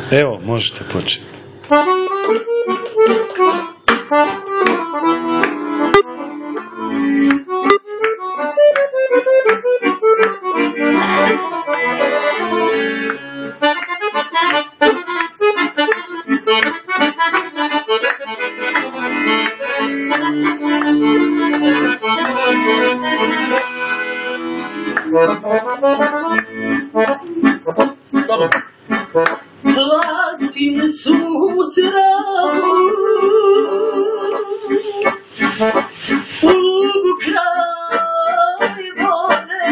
Evo, možete početi. Vlastim sutra u kraj vode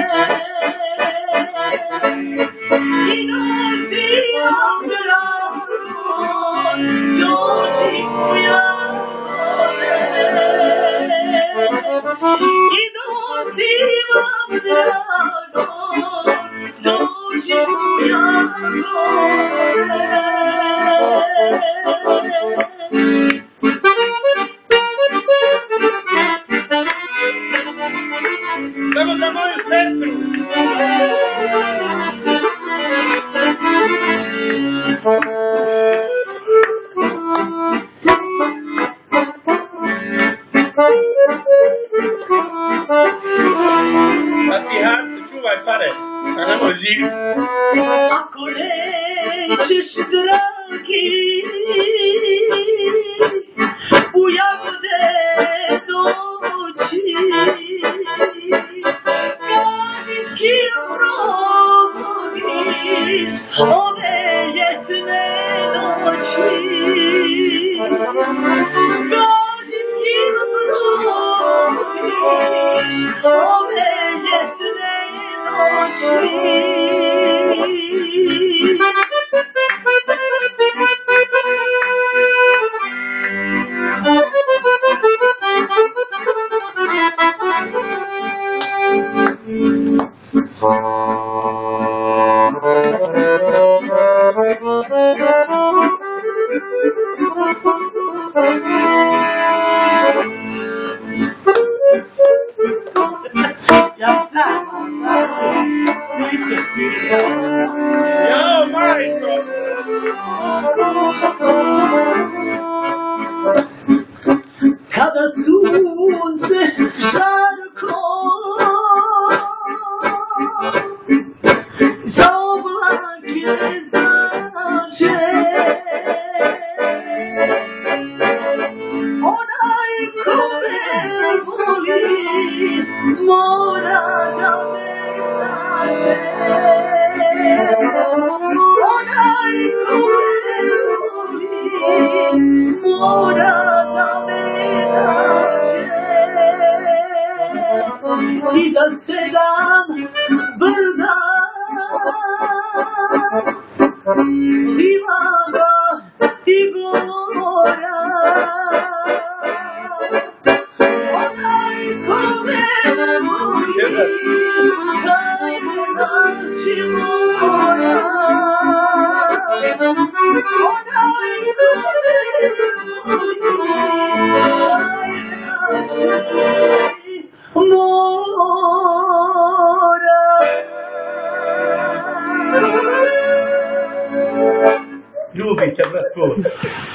i nosim drago, dođi moja vode i nosim drago, dođi moja vode. Samo za moju sestru. Fatihan, čuvaj pare, a nemoj živiti. Ako nećeš, dragi, u jagode doći, kaži s kim provodiš ove ljetne noći. Kaži s kim provodiš ove ljetne noći. Jao, majko! Kada sunce žarko za oblake zađe, onaj ko me voli mora da me nađe. Onaj ko me voli mora da me nađe. I za 7 brda Ivaga i Gora. Onaj ko me voli taj me naći mora. Onaj ko me voli taj me naći mora. Ljubite, brat tvoj.